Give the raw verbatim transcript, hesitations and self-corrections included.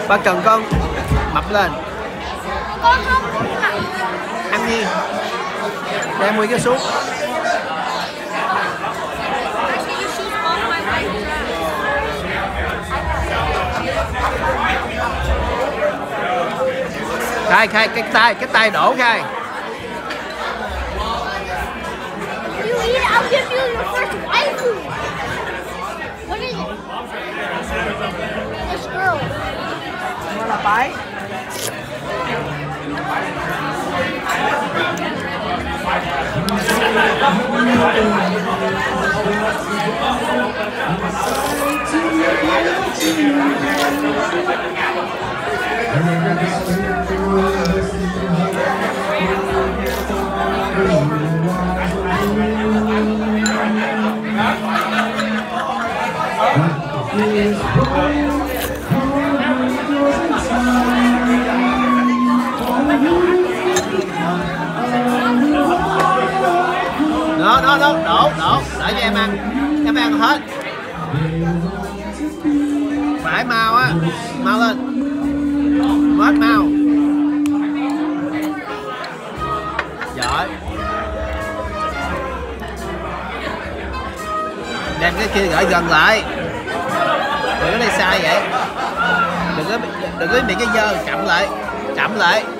Ba cần con mập lên. Con không mập. Ăn đi. Đem nguyên cái suốt. Khai khai cái tay cái tay đổ khai. You eat it, I'll give you your first waifu. What is it? This girl. Nó là bái. Đó, đó, đó, đổ, đổ, để cho em ăn, em ăn hết. Phải mau á, mau lên, hết mau. Giỏi. Đem cái kia gửi gần lại. Đừng có đi xa vậy. Đừng có, đừng có bị cái dơ, chậm lại, chậm lại.